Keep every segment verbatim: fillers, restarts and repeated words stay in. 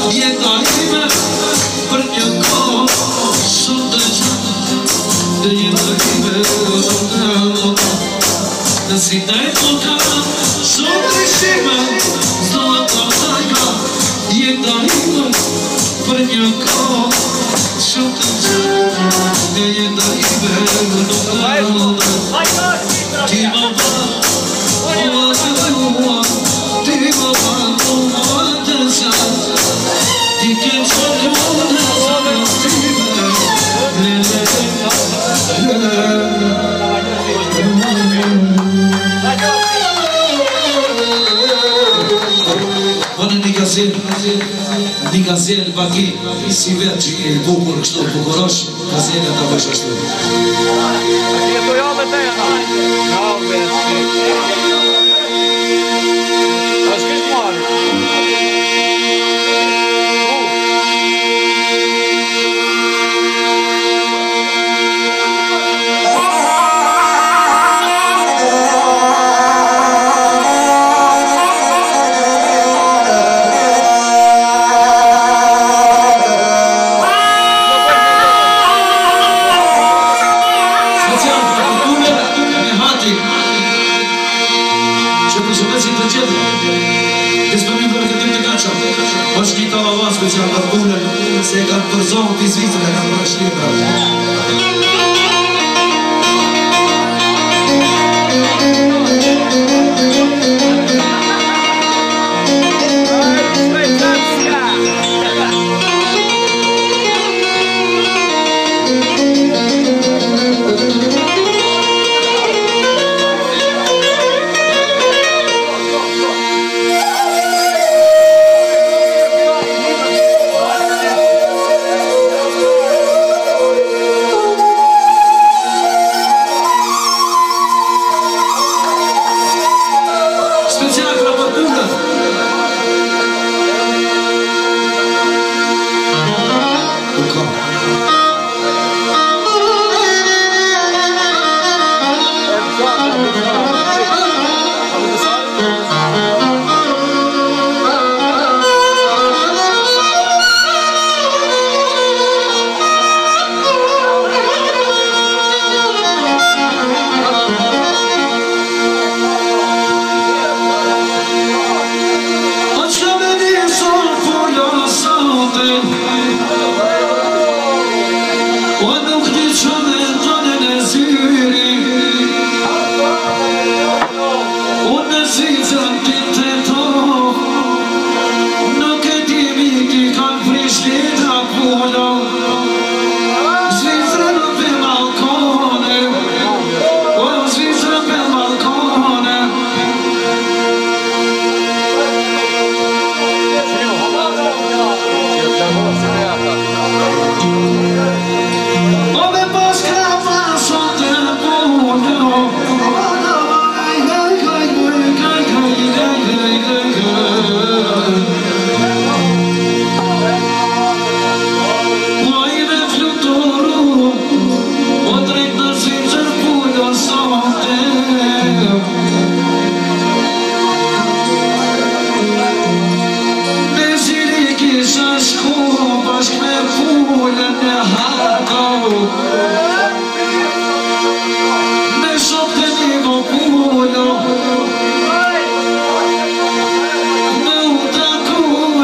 jeta ime për një kohë shumë të gjatë, dhe jeta ime do të nota. Në si të e toka, shumë të shime, do të tajka, jeta ime për një kohë shumë të gjatë, dhe jeta ime do të nota. Ti më va, o të ua, ti më va, o të gjatë, ti ke që kone zëve stime, le le le le. Pane një gazel, një gazel bagi, si vetë që i bukur kështu bukurosh, gazel e ta bësh ashtu. Aki e to jave të e na. Jave, është kështë marë. është një kalavan special për punën, se e kanë përzohë të izvitrë e kanë përshlimë.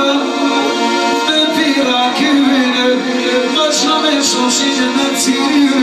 See you.